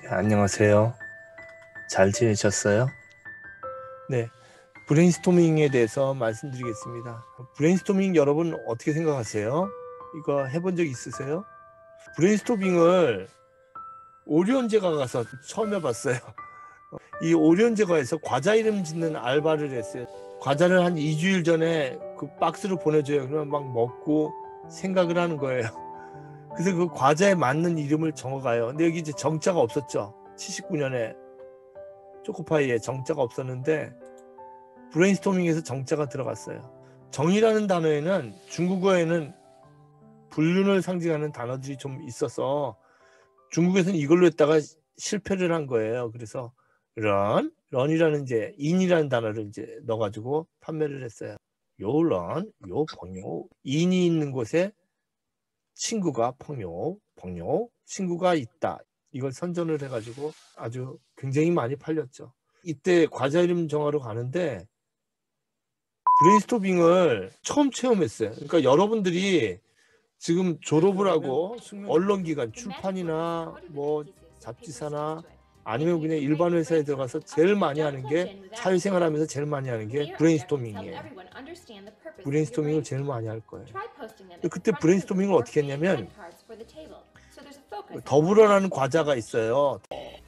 안녕하세요. 잘 지내셨어요? 네, 브레인스토밍에 대해서 말씀드리겠습니다. 브레인스토밍 여러분 어떻게 생각하세요? 이거 해본 적 있으세요? 브레인스토밍을 오리온제가 가서 처음 해봤어요. 이 오리온제가에서 과자 이름 짓는 알바를 했어요. 과자를 한 2주일 전에 그 박스로 보내줘요. 그러면 막 먹고 생각을 하는 거예요. 그래서 그 과자에 맞는 이름을 정어가요. 근데 여기 이제 정자가 없었죠. 79년에 초코파이에 정자가 없었는데 브레인스토밍에서 정자가 들어갔어요. 정이라는 단어에는 중국어에는 불륜을 상징하는 단어들이 좀 있어서 중국에서는 이걸로 했다가 실패를 한 거예요. 그래서 런이라는 이제 인이라는 단어를 이제 넣어가지고 판매를 했어요. 요 런, 요 펑요. 인이 있는 곳에 친구가 펑요, 친구가 있다. 이걸 선전을 해가지고 아주 굉장히 많이 팔렸죠. 이때 과자 이름 정하러 가는데 브레인스토밍을 처음 체험했어요. 그러니까 여러분들이 지금 졸업을 하고 언론기관, 출판이나 뭐 잡지사나 아니면 그냥 일반 회사에 들어가서 제일 많이 하는 게 사회생활하면서 제일 많이 하는 게 브레인스토밍이에요. 브레인스토밍을 제일 많이 할 거예요. 그때 브레인스토밍을 어떻게 했냐면 더불어라는 과자가 있어요.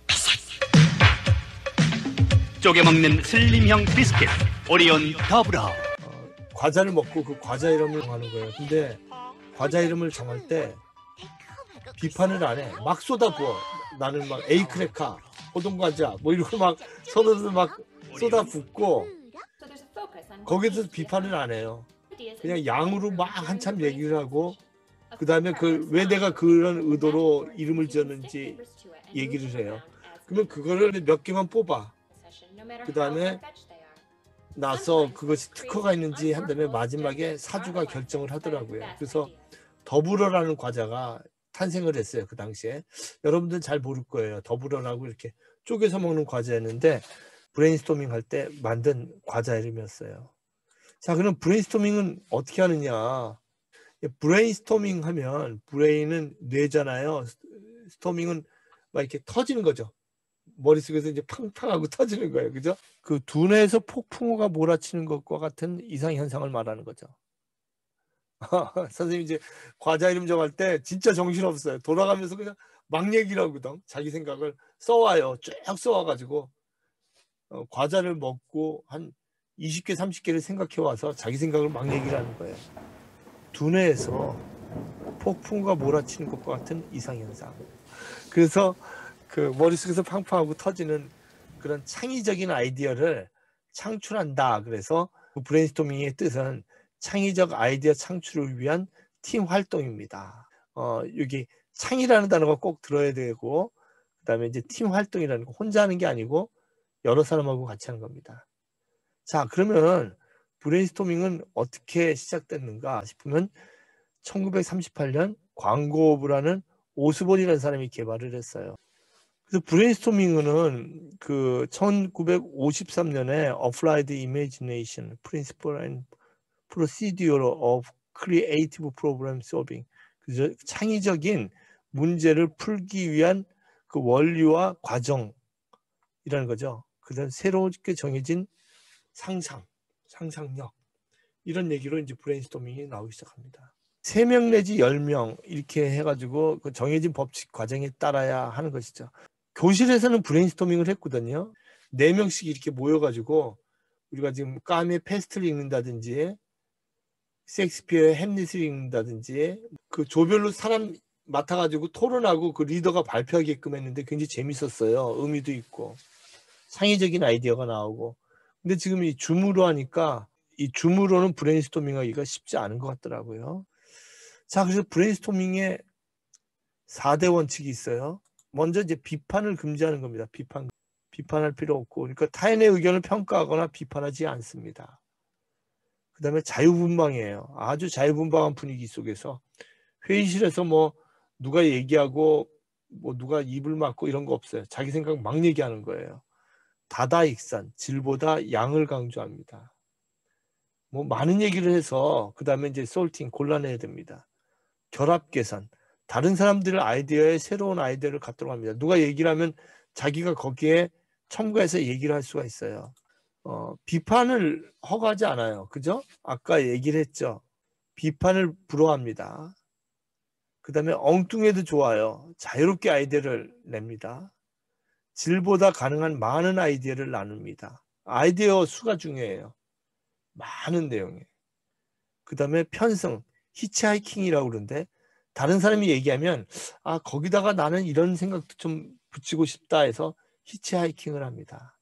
쪼개 먹는 슬림형 비스킷 오리온 더불어. 과자를 먹고 그 과자 이름을 정하는 거예요. 근데 과자 이름을 정할 때 비판을 안 해. 막 쏟아부어. 나는 막 에이크레카, 호동과자 뭐 이런 거 막 서로들 막 쏟아붓고 거기서 비판을 안 해요. 그냥 양으로 막 한참 얘기를 하고 그 다음에 왜 내가 그런 의도로 이름을 지었는지 얘기를 해요. 그러면 그거를 몇 개만 뽑아. 그 다음에 나서 그것이 특허가 있는지 한 다음에 마지막에 사주가 결정을 하더라고요. 그래서 더불어라는 과자가 탄생을 했어요. 그 당시에. 여러분들은 잘 모를 거예요. 더불어라고 이렇게 쪼개서 먹는 과자였는데 브레인스토밍 할 때 만든 과자 이름이었어요. 자, 그럼 브레인스토밍은 어떻게 하느냐. 브레인스토밍 하면 브레인은 뇌잖아요. 스토밍은 막 이렇게 터지는 거죠. 머릿속에서 이제 팡팡하고 터지는 거예요. 그죠? 그 두뇌에서 폭풍우가 몰아치는 것과 같은 이상현상을 말하는 거죠. 선생님 이제 과자 이름 정할 때 진짜 정신없어요. 돌아가면서 그냥 막 얘기를 하거든. 자기 생각을 써와요. 쭉 써와가지고 과자를 먹고 한 20개, 30개를 생각해 와서 자기 생각을 막 얘기를 하는 거예요. 두뇌에서 폭풍우가 몰아치는 것과 같은 이상현상. 그래서 그 머릿속에서 팡팡하고 터지는 그런 창의적인 아이디어를 창출한다. 그래서 그 브레인스토밍의 뜻은 창의적 아이디어 창출을 위한 팀 활동입니다. 여기 창이라는 단어가 꼭 들어야 되고 그다음에 이제 팀 활동이라는 거 혼자 하는 게 아니고 여러 사람하고 같이 하는 겁니다. 자, 그러면 브레인스토밍은 어떻게 시작됐는가 싶으면 1938년 광고부라는 오스본이라는 사람이 개발을 했어요. 그래서 브레인스토밍은 그 1953년에 Applied Imagination, Principle and Procedure of Creative Problem Solving, 그죠? 창의적인 문제를 풀기 위한 그 원리와 과정이라는 거죠. 그다음 새롭게 정해진 상상력 이런 얘기로 이제 브레인스토밍이 나오기 시작합니다. 3명 내지 10명 이렇게 해가지고 그 정해진 법칙 과정에 따라야 하는 것이죠. 교실에서는 브레인스토밍을 했거든요. 4명씩 이렇게 모여가지고 우리가 지금 까메 페스트를 읽는다든지 셰익스피어의 햄릿을 읽는다든지 그 조별로 사람 맡아가지고 토론하고 그 리더가 발표하게끔 했는데 굉장히 재밌었어요. 의미도 있고 창의적인 아이디어가 나오고. 근데 지금 이 줌으로 하니까 이 줌으로는 브레인스토밍하기가 쉽지 않은 것 같더라고요. 자, 그래서 브레인스토밍에 4대 원칙이 있어요. 먼저 이제 비판을 금지하는 겁니다. 비판할 필요 없고, 그러니까 타인의 의견을 평가하거나 비판하지 않습니다. 그 다음에 자유분방이에요. 아주 자유분방한 분위기 속에서 회의실에서 뭐 누가 얘기하고 뭐 누가 입을 막고 이런 거 없어요. 자기 생각 막 얘기하는 거예요. 다다익산, 질보다 양을 강조합니다. 뭐 많은 얘기를 해서 그 다음에 이제 솔팅 골라내야 됩니다. 결합 계산, 다른 사람들의 아이디어에 새로운 아이디어를 갖도록 합니다. 누가 얘기를 하면 자기가 거기에 첨가해서 얘기를 할 수가 있어요. 비판을 허가하지 않아요. 그죠? 아까 얘기를 했죠. 비판을 불허합니다. 그 다음에 엉뚱해도 좋아요. 자유롭게 아이디어를 냅니다. 질보다 가능한 많은 아이디어를 나눕니다. 아이디어 수가 중요해요. 많은 내용에. 그 다음에 편성, 히치하이킹이라고 그러는데 다른 사람이 얘기하면 아 거기다가 나는 이런 생각도 좀 붙이고 싶다 해서 히치하이킹을 합니다.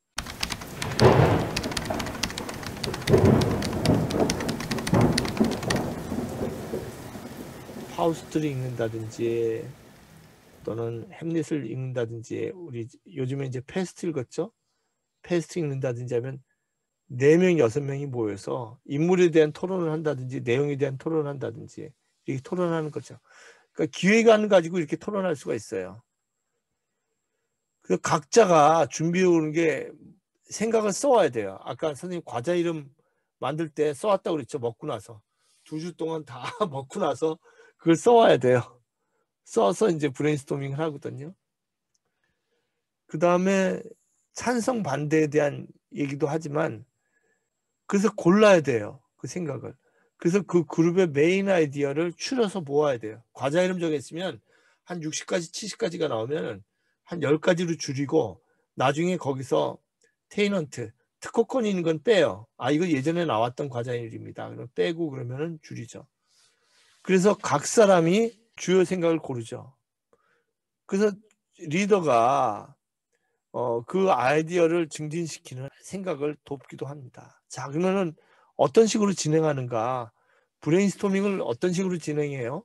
파우스트를 읽는다든지 또는 햄릿을 읽는다든지 우리 요즘에 이제 패스트 읽었죠? 패스트 읽는다든지 하면 4명, 6명이 모여서 인물에 대한 토론을 한다든지 내용에 대한 토론을 한다든지 이렇게 토론하는 거죠. 그러니까 기획안 가지고 이렇게 토론할 수가 있어요. 그래서 각자가 준비해 오는 게 생각을 써와야 돼요. 아까 선생님 과자 이름 만들 때 써왔다고 그랬죠. 먹고 나서 2주 동안 다 먹고 나서 그걸 써와야 돼요. 써서 이제 브레인스토밍을 하거든요. 그 다음에 찬성 반대에 대한 얘기도 하지만 그래서 골라야 돼요. 그 생각을. 그래서 그 그룹의 메인 아이디어를 추려서 모아야 돼요. 과자 이름 정했으면 한 60가지, 70가지가 나오면 한 10가지로 줄이고 나중에 거기서 테이넌트, 특허권이 있는 건 빼요. 아, 이거 예전에 나왔던 과자 이름입니다. 그럼 빼고 그러면은 줄이죠. 그래서 각 사람이 주요 생각을 고르죠. 그래서 리더가 그 아이디어를 증진시키는 생각을 돕기도 합니다. 자, 그러면은 어떤 식으로 진행하는가? 브레인스토밍을 어떤 식으로 진행해요?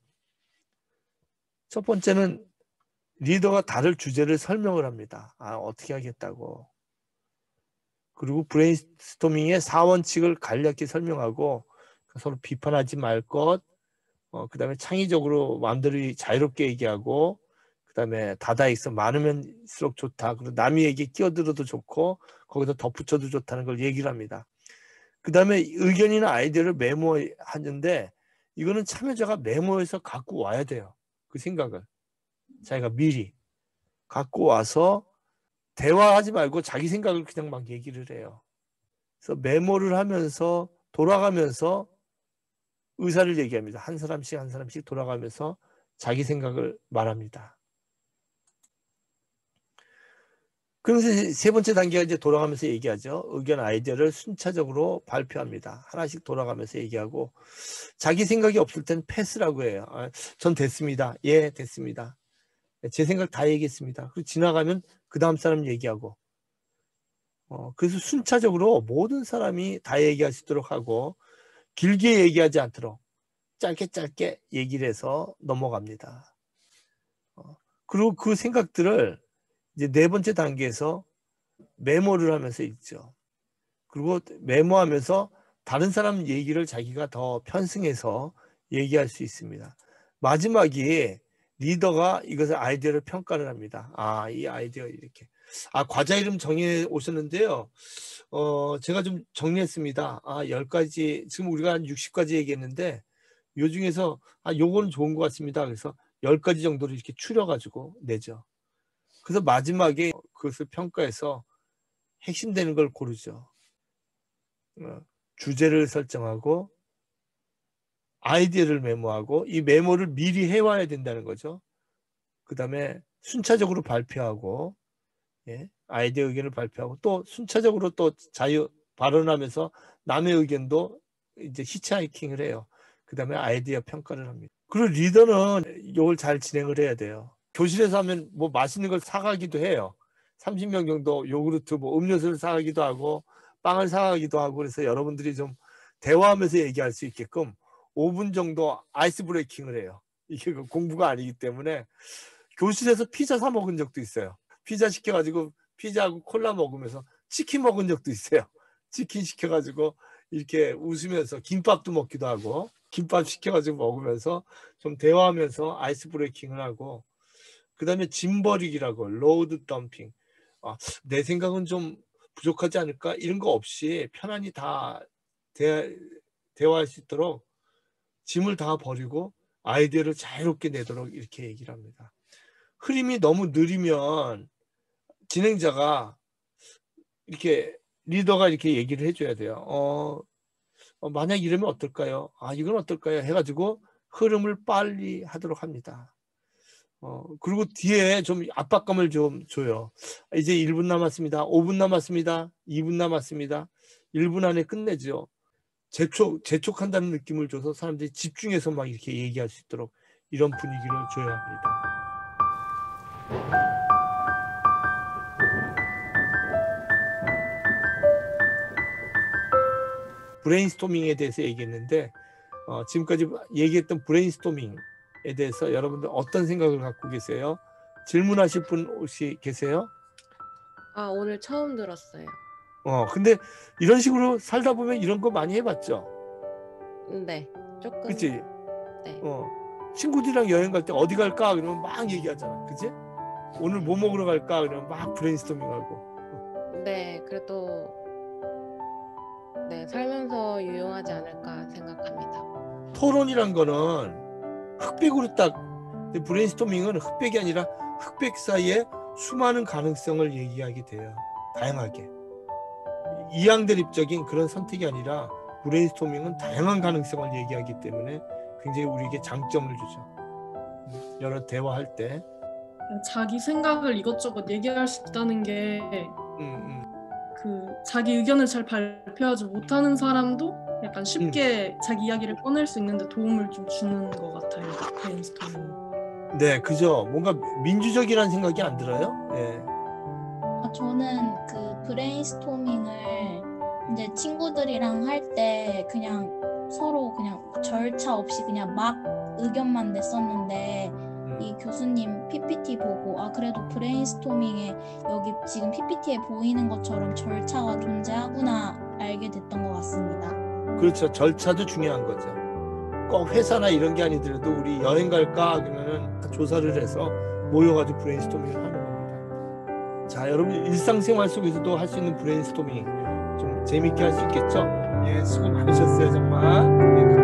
첫 번째는 리더가 다룰 주제를 설명을 합니다. 아, 어떻게 하겠다고. 그리고 브레인스토밍의 4원칙을 간략히 설명하고 서로 비판하지 말 것, 그 다음에 창의적으로 마음대로 자유롭게 얘기하고 그 다음에 다다익선 많으면일수록 좋다. 그리고 남의 얘기 끼어들어도 좋고 거기서 덧붙여도 좋다는 걸 얘기를 합니다. 그 다음에 의견이나 아이디어를 메모하는데 이거는 참여자가 메모해서 갖고 와야 돼요. 그 생각을 자기가 미리 갖고 와서 대화하지 말고 자기 생각을 그냥 막 얘기를 해요. 그래서 메모를 하면서 돌아가면서 의사를 얘기합니다. 한 사람씩 한 사람씩 돌아가면서 자기 생각을 말합니다. 그래서 세 번째 단계가 이제 돌아가면서 얘기하죠. 의견 아이디어를 순차적으로 발표합니다. 하나씩 돌아가면서 얘기하고 자기 생각이 없을 땐 패스라고 해요. 아, 전 됐습니다. 예, 됐습니다. 제 생각 다 얘기했습니다. 그리고 지나가면 그 다음 사람 얘기하고 그래서 순차적으로 모든 사람이 다 얘기할 수 있도록 하고 길게 얘기하지 않도록 짧게 짧게 얘기를 해서 넘어갑니다. 그리고 그 생각들을 이제 네 번째 단계에서 메모를 하면서 읽죠. 그리고 메모하면서 다른 사람 얘기를 자기가 더 편승해서 얘기할 수 있습니다. 마지막에 리더가 이것을 아이디어를 평가를 합니다. 아, 이 아이디어 이렇게. 아, 과자 이름 정해 오셨는데요. 제가 좀 정리했습니다. 아, 10가지, 지금 우리가 한 60가지 얘기했는데 요 중에서 아, 요건 좋은 것 같습니다. 그래서 10가지 정도를 이렇게 추려가지고 내죠. 그래서 마지막에 그것을 평가해서 핵심되는 걸 고르죠. 주제를 설정하고 아이디어를 메모하고 이 메모를 미리 해와야 된다는 거죠. 그 다음에 순차적으로 발표하고 아이디어 의견을 발표하고 또 순차적으로 또 자유 발언하면서 남의 의견도 이제 히치하이킹을 해요. 그 다음에 아이디어 평가를 합니다. 그리고 리더는 이걸 잘 진행을 해야 돼요. 교실에서 하면 뭐 맛있는 걸 사가기도 해요. 30명 정도 요구르트 뭐 음료수를 사가기도 하고 빵을 사가기도 하고 그래서 여러분들이 좀 대화하면서 얘기할 수 있게끔 5분 정도 아이스 브레이킹을 해요. 이게 공부가 아니기 때문에 교실에서 피자 사 먹은 적도 있어요. 피자 시켜가지고 피자하고 콜라 먹으면서 치킨 먹은 적도 있어요. 치킨 시켜가지고 이렇게 웃으면서 김밥도 먹기도 하고 김밥 시켜가지고 먹으면서 좀 대화하면서 아이스 브레이킹을 하고 그 다음에 짐 버리기라고 로드 덤핑. 아, 내 생각은 좀 부족하지 않을까 이런 거 없이 편안히 다 대화할 수 있도록 짐을 다 버리고 아이디어를 자유롭게 내도록 이렇게 얘기를 합니다. 흐름이 너무 느리면 진행자가 이렇게 리더가 이렇게 얘기를 해줘야 돼요. 만약 이러면 어떨까요? 이건 어떨까요? 해가지고 흐름을 빨리 하도록 합니다. 그리고 뒤에 좀 압박감을 좀 줘요. 이제 1분 남았습니다. 5분 남았습니다. 2분 남았습니다. 1분 안에 끝내죠. 재촉한다는 느낌을 줘서 사람들이 집중해서 막 이렇게 얘기할 수 있도록 이런 분위기를 줘야 합니다. 브레인스토밍에 대해서 얘기했는데 지금까지 얘기했던 브레인스토밍에 대해서 여러분들 어떤 생각을 갖고 계세요? 질문하실 분 혹시 계세요? 오늘 처음 들었어요. 근데 이런 식으로 살다 보면 이런 거 많이 해봤죠? 네, 조금. 그치? 네. 친구들이랑 여행 갈 때 어디 갈까? 그러면 막 얘기하잖아. 그치? 오늘 뭐 먹으러 갈까? 그러면 막 브레인스토밍하고. 네, 그래도 네, 살면서 유용하지 않을까 생각합니다. 토론이란 거는 흑백으로 딱, 근데 브레인스토밍은 흑백이 아니라 흑백 사이에 수많은 가능성을 얘기하게 돼요. 다양하게. 이양대립적인 그런 선택이 아니라 브레인스토밍은 다양한 가능성을 얘기하기 때문에 굉장히 우리에게 장점을 주죠. 여러 대화할 때. 자기 생각을 이것저것 얘기할 수 있다는 게 그 자기 의견을 잘 발표하지 못하는 사람도 약간 쉽게 자기 이야기를 꺼낼 수 있는데 도움을 좀 주는 것 같아요. 브레인스토밍. 네, 그죠. 뭔가 민주적이라는 생각이 안 들어요? 예. 저는 그 브레인스토밍을 이제 친구들이랑 할 때 그냥 서로 그냥 절차 없이 그냥 막 의견만 냈었는데 이 교수님 PPT 보고 그래도 브레인스토밍에 여기 지금 PPT에 보이는 것처럼 절차가 존재하구나 알게 됐던 것 같습니다. 그렇죠. 절차도 중요한 거죠. 꼭 회사나 이런 게 아니더라도 우리 여행 갈까 그러면은 조사를 해서 모여가지고 브레인스토밍을 하는 겁니다. 자, 여러분 일상생활 속에서도 할 수 있는 브레인스토밍 좀 재밌게 할 수 있겠죠? 예, 수고 많으셨어요 정말. 네,